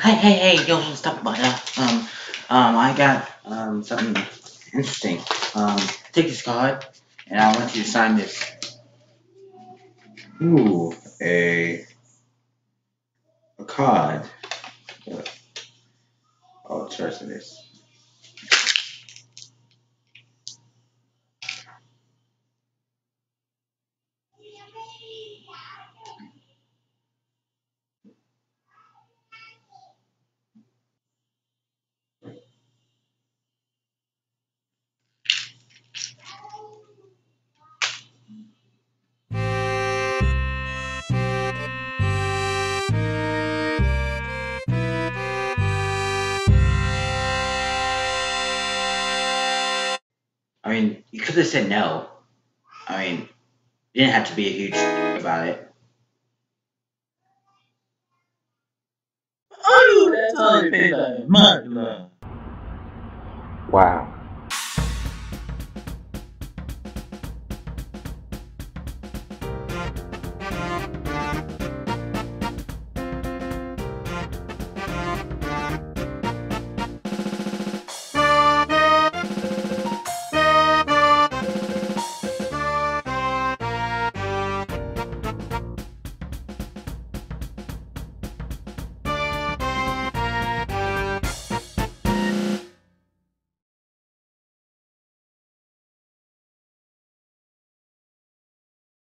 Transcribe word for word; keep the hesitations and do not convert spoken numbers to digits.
Hey, hey, hey, yo, stop by that. Um, um, I got um something interesting. Um, take this card, and I want you to sign this. Ooh, a a card. Uh, Oh, trust in this. I mean, you could have said no. I mean, you didn't have to be a huge about it. Oh, that's how they pay that. Magna. Wow.